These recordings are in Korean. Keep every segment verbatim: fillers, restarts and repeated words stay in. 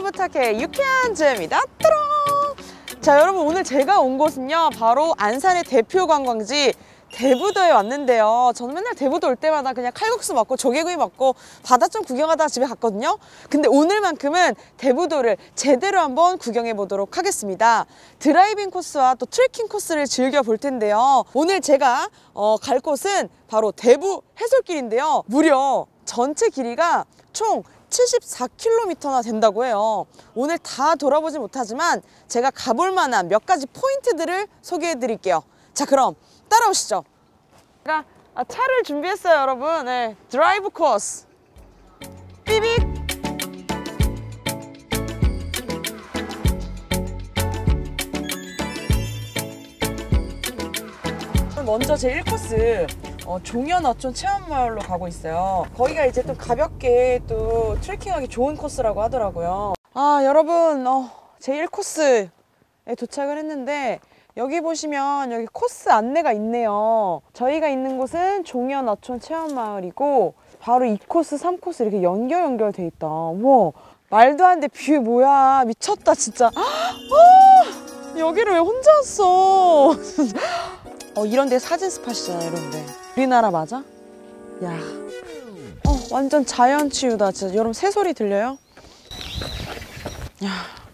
부탁해 유쾌한 잼이다. 따롱! 자, 여러분 오늘 제가 온 곳은요 바로 안산의 대표 관광지 대부도에 왔는데요. 저는 맨날 대부도 올 때마다 그냥 칼국수 먹고 조개구이 먹고 바다 좀 구경하다가 집에 갔거든요. 근데 오늘만큼은 대부도를 제대로 한번 구경해 보도록 하겠습니다. 드라이빙 코스와 또 트레킹 코스를 즐겨 볼 텐데요. 오늘 제가 어, 갈 곳은 바로 대부 해솔길인데요. 무려 전체 길이가 총 칠십사 킬로미터나 된다고 해요. 오늘 다 돌아보지 못하지만 제가 가볼 만한 몇 가지 포인트들을 소개해 드릴게요. 자, 그럼 따라오시죠. 제가 차를 준비했어요, 여러분. 네, 드라이브 코스. 삐빅. 먼저 제 일 코스 어, 종현 어촌 체험마을로 가고 있어요. 거기가 이제 좀 가볍게 또 트레킹하기 좋은 코스라고 하더라고요. 아, 여러분, 어, 제 일 코스에 도착을 했는데 여기 보시면 여기 코스 안내가 있네요. 저희가 있는 곳은 종현 어촌 체험마을이고 바로 이 코스, 삼 코스 이렇게 연결 연결돼 있다. 우와, 말도 안 돼. 뷰 뭐야, 미쳤다 진짜. 아, 여기를 왜 혼자 왔어? 어, 이런 데 사진 스팟이잖아, 이런 데. 우리나라 맞아? 야, 어, 완전 자연 치유다. 진짜 여러분 새소리 들려요? 야,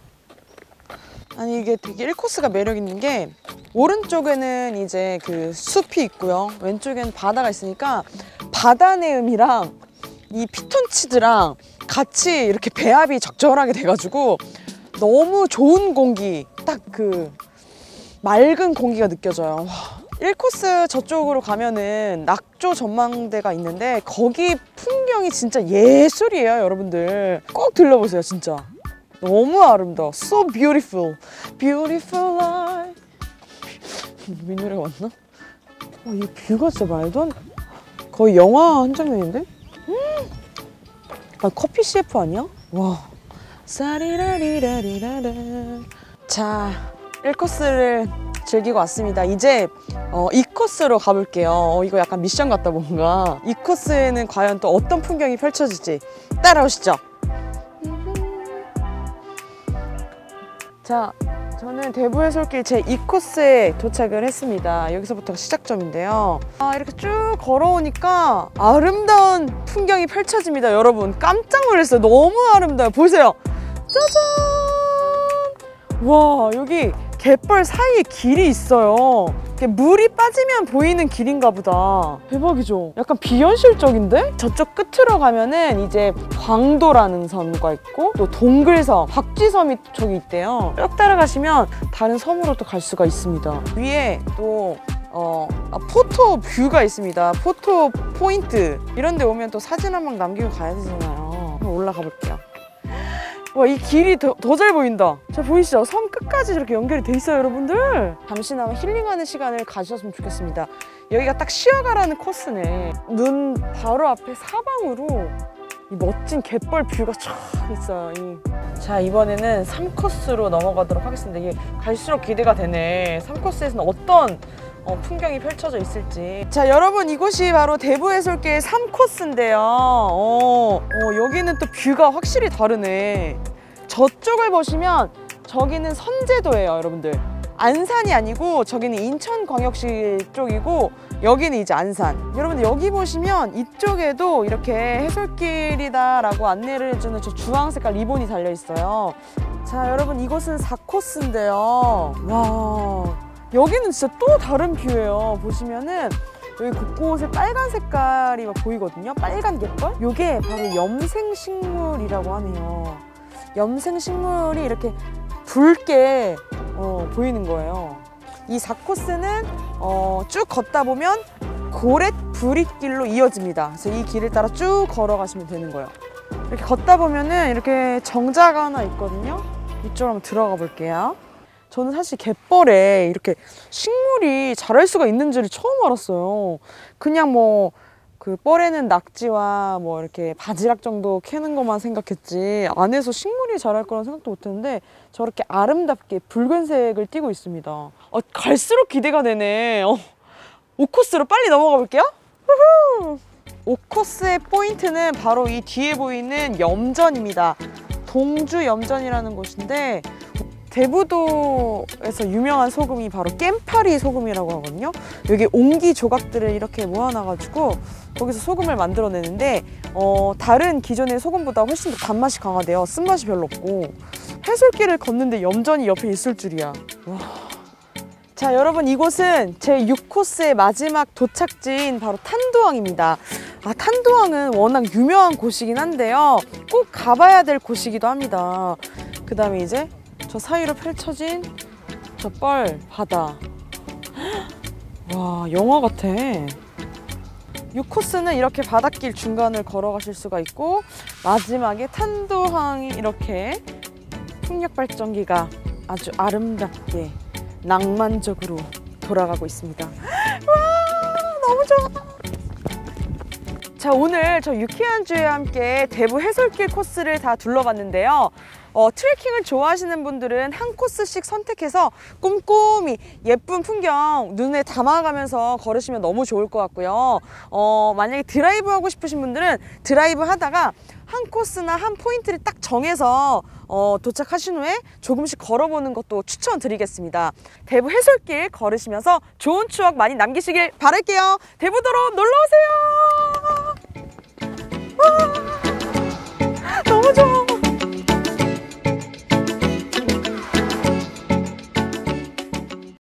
아니 이게 되게 일 코스가 매력 있는 게 오른쪽에는 이제 그 숲이 있고요. 왼쪽에는 바다가 있으니까 바다 내음이랑 이 피톤치드랑 같이 이렇게 배합이 적절하게 돼가지고 너무 좋은 공기, 딱 그 맑은 공기가 느껴져요. 와. 일 코스 저쪽으로 가면은 낙조 전망대가 있는데 거기 풍경이 진짜 예술이에요, 여러분들. 꼭 들러보세요, 진짜. 너무 아름다워. So beautiful. Beautiful life. 이 노래가 맞나? 어, 이 뷰가 진짜 말도 안... 거의 영화 한 장면인데? 음! 아, 커피 씨에프 아니야? 와. 사리라리라리라라. 자, 일 코스를 즐기고 왔습니다. 이제 어, 이 코스로 가볼게요. 어, 이거 약간 미션 같다, 뭔가. 이 코스에는 과연 또 어떤 풍경이 펼쳐질지 따라오시죠. 자, 저는 대부 해솔길 제 이 코스에 도착을 했습니다. 여기서부터가 시작점인데요. 아, 이렇게 쭉 걸어오니까 아름다운 풍경이 펼쳐집니다, 여러분. 깜짝 놀랐어요. 너무 아름다워요. 보세요. 짜잔! 와, 여기 갯벌 사이에 길이 있어요. 물이 빠지면 보이는 길인가 보다. 대박이죠? 약간 비현실적인데? 저쪽 끝으로 가면은 이제 광도라는 섬과 있고 또 동글섬, 박쥐섬이 저기 있대요. 쭉 따라가시면 다른 섬으로 또 갈 수가 있습니다. 위에 또 어, 아, 포토 뷰가 있습니다. 포토 포인트. 이런 데 오면 또 사진 한 방 남기고 가야 되잖아요. 한번 올라가 볼게요. 와, 이 길이 더 잘 보인다. 자, 보이시죠? 섬 끝까지 이렇게 연결이 돼 있어요, 여러분들. 잠시나마 힐링하는 시간을 가지셨으면 좋겠습니다. 여기가 딱 쉬어가라는 코스네. 눈 바로 앞에 사방으로 이 멋진 갯벌 뷰가 쫙 있어요. 이. 자, 이번에는 삼 코스로 넘어가도록 하겠습니다. 이게 갈수록 기대가 되네. 삼 코스에서는 어떤 어, 풍경이 펼쳐져 있을지. 자, 여러분, 이곳이 바로 대부 해솔길 삼 코스인데요. 어, 어, 여기는 또 뷰가 확실히 다르네. 저쪽을 보시면 저기는 선제도예요, 여러분들. 안산이 아니고 저기는 인천광역시 쪽이고 여기는 이제 안산. 여러분들 여기 보시면 이쪽에도 이렇게 해솔길이다라고 안내를 해주는 저 주황 색깔 리본이 달려 있어요. 자, 여러분, 이곳은 사 코스인데요. 와, 여기는 진짜 또 다른 뷰예요. 보시면은 여기 곳곳에 빨간 색깔이 막 보이거든요. 빨간 갯벌? 이게 바로 염생식물이라고 하네요. 염생식물이 이렇게 붉게 어, 보이는 거예요. 이 사 코스는 어, 쭉 걷다 보면 고렛 부릿길로 이어집니다. 그래서 이 길을 따라 쭉 걸어가시면 되는 거예요. 이렇게 걷다 보면은 이렇게 정자가 하나 있거든요. 이쪽으로 한번 들어가 볼게요. 저는 사실 갯벌에 이렇게 식물이 자랄 수가 있는지를 처음 알았어요. 그냥 뭐 그 뻘에는 낙지와 뭐 이렇게 바지락 정도 캐는 것만 생각했지 안에서 식물이 자랄 거란 생각도 못했는데 저렇게 아름답게 붉은색을 띠고 있습니다. 어, 갈수록 기대가 되네. 어, 오 코스로 빨리 넘어가 볼게요. 후후. 오 코스의 포인트는 바로 이 뒤에 보이는 염전입니다. 동주 염전이라는 곳인데 대부도에서 유명한 소금이 바로 깸파리 소금이라고 하거든요. 여기 옹기 조각들을 이렇게 모아놔가지고 거기서 소금을 만들어내는데 어, 다른 기존의 소금보다 훨씬 더 단맛이 강하대요. 쓴맛이 별로 없고. 해솔길을 걷는데 염전이 옆에 있을 줄이야. 와. 자, 여러분, 이곳은 제 육 코스의 마지막 도착지인 바로 탄도항입니다. 아, 탄도항은 워낙 유명한 곳이긴 한데요. 꼭 가봐야 될 곳이기도 합니다. 그 다음에 이제 저 사이로 펼쳐진 저 뻘 바다. 와, 영화 같아. 육 코스는 이렇게 바닷길 중간을 걸어가실 수가 있고 마지막에 탄도항이 이렇게 풍력 발전기가 아주 아름답게 낭만적으로 돌아가고 있습니다. 와, 너무 좋아. 자, 오늘 저 유쾌한 주에와 함께 대부 해솔길 코스를 다 둘러봤는데요. 어, 트레킹을 좋아하시는 분들은 한 코스씩 선택해서 꼼꼼히 예쁜 풍경 눈에 담아가면서 걸으시면 너무 좋을 것 같고요. 어, 만약에 드라이브 하고 싶으신 분들은 드라이브 하다가 한 코스나 한 포인트를 딱 정해서 어, 도착하신 후에 조금씩 걸어보는 것도 추천드리겠습니다. 대부 해솔길 걸으시면서 좋은 추억 많이 남기시길 바랄게요. 대부도로 놀러오세요. 너무 좋아.